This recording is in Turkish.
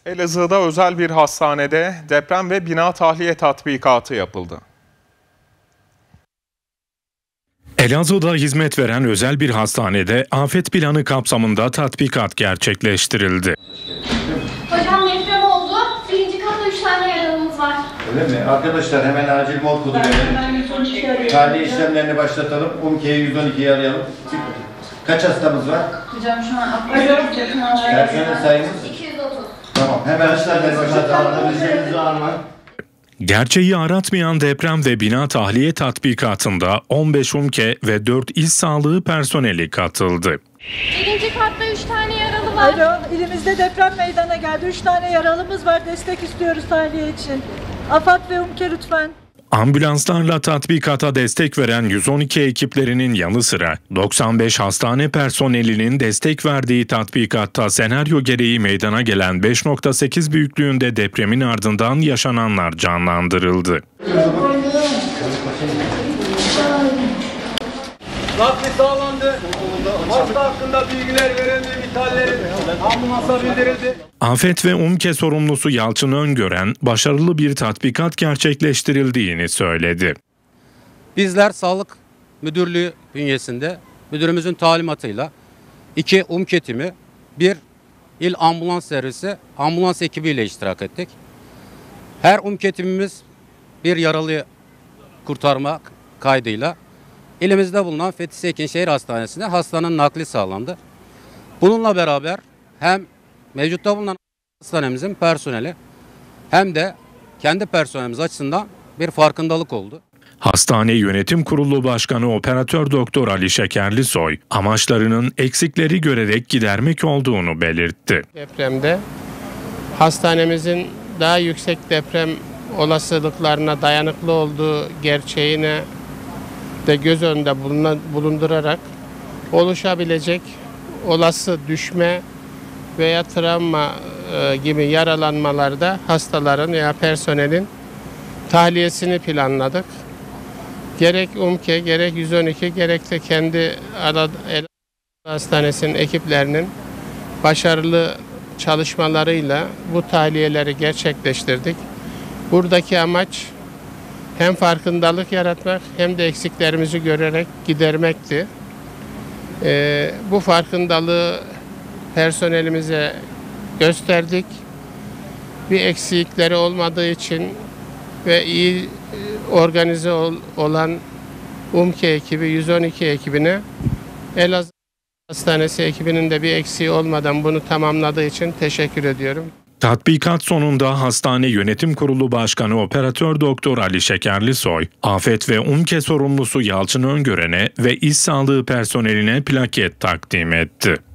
Elazığ'da özel bir hastanede deprem ve bina tahliye tatbikatı yapıldı. Elazığ'da hizmet veren özel bir hastanede afet planı kapsamında tatbikat gerçekleştirildi. Hocam deprem oldu. Birinci katta 3 tane yaralımız var. Öyle mi? Arkadaşlar hemen acil mod kodu verelim. Tahliye işlemlerini başlatalım. UMK'yi 112'yi arayalım. Kaç hastamız var? Hocam şu an Personel sayımız? 230. Tamam. Hemen işlemleri başlatalım. Gerçeği aratmayan deprem ve bina tahliye tatbikatında 15 UMKE ve 4 İl Sağlığı personeli katıldı. Birinci katta 3 tane yaralı var. Alo, ilimizde deprem meydana geldi. 3 tane yaralımız var. Destek istiyoruz tahliye için. AFAD ve UMKE lütfen. Ambulanslarla tatbikata destek veren 112 ekiplerinin yanı sıra 95 hastane personelinin destek verdiği tatbikatta senaryo gereği meydana gelen 5.8 büyüklüğünde depremin ardından yaşananlar canlandırıldı. Nakli sağlandı. Hasta hakkında bilgiler verildi, vitallerin ambulansa bildirildi. Afet ve UMKE sorumlusu Yalçın Öngören, başarılı bir tatbikat gerçekleştirildiğini söyledi. Bizler Sağlık Müdürlüğü bünyesinde müdürümüzün talimatıyla 2 UMKE timi, 1 İl Ambulans Servisi ambulans ekibiyle iştirak ettik. Her UMKE timimiz bir yaralıyı kurtarmak kaydıyla İlimizde bulunan Fethi Sekinşehir Hastanesi'ne hastanın nakli sağlandı. Bununla beraber hem mevcutta bulunan hastanemizin personeli hem de kendi personelimiz açısından bir farkındalık oldu. Hastane Yönetim Kurulu Başkanı Operatör Doktor Ali Şekerlisoy, amaçlarının eksikleri görerek gidermek olduğunu belirtti. Depremde hastanemizin daha yüksek deprem olasılıklarına dayanıklı olduğu gerçeğine de göz önünde bulundurarak oluşabilecek olası düşme veya travma gibi yaralanmalarda hastaların veya personelin tahliyesini planladık. Gerek UMKE, gerek 112, gerek de kendi hastanesinin ekiplerinin başarılı çalışmalarıyla bu tahliyeleri gerçekleştirdik. Buradaki amaç hem farkındalık yaratmak hem de eksiklerimizi görerek gidermekti. Bu farkındalığı personelimize gösterdik. Bir eksikleri olmadığı için ve iyi organize olan UMKE ekibi, 112 ekibine, Elazığ Hastanesi ekibinin de bir eksiği olmadan bunu tamamladığı için teşekkür ediyorum. Tatbikat sonunda Hastane Yönetim Kurulu Başkanı Operatör Doktor Ali Şekerlisoy, afet ve UMKE sorumlusu Yalçın Öngören'e ve İş Sağlığı personeline plaket takdim etti.